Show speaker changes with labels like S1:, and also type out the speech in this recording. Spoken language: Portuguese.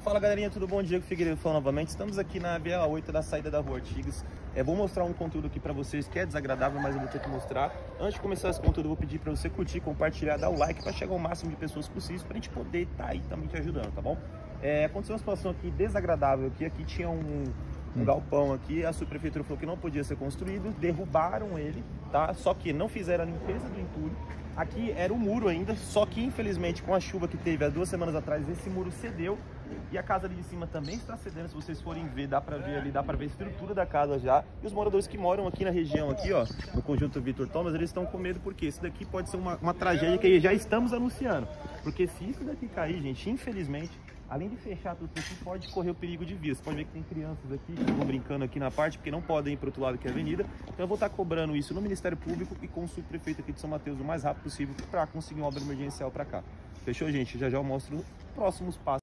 S1: Fala galerinha, tudo bom? Diego Figueiredo falando novamente. Estamos aqui na BA8 da saída da Rua Artigas. Vou mostrar um conteúdo aqui pra vocês que é desagradável, mas eu vou ter que mostrar. Antes de começar esse conteúdo, eu vou pedir pra você curtir, compartilhar, dar o like pra chegar ao máximo de pessoas possíveis pra gente poder estar aí também te ajudando, tá bom? Aconteceu uma situação aqui desagradável aqui tinha um galpão aqui, a subprefeitura falou que não podia ser construído, derrubaram ele, tá? Só que não fizeram a limpeza do entulho. Aqui era o muro ainda, só que infelizmente com a chuva que teve há 2 semanas atrás, esse muro cedeu e a casa ali de cima também está cedendo. Se vocês forem ver, dá pra ver ali, dá pra ver a estrutura da casa já. E os moradores que moram aqui na região, aqui ó, no conjunto Vitor Thomas, eles estão com medo porque isso daqui pode ser uma tragédia que já estamos anunciando. Porque se isso daqui cair, gente, infelizmente, além de fechar tudo aqui, pode correr o perigo de vida. Você pode ver que tem crianças aqui que estão brincando aqui na parte, porque não podem ir para o outro lado que é a avenida. Então eu vou estar cobrando isso no Ministério Público e com o subprefeito aqui de São Mateus o mais rápido possível para conseguir uma obra emergencial para cá. Fechou, gente? Já já eu mostro os próximos passos.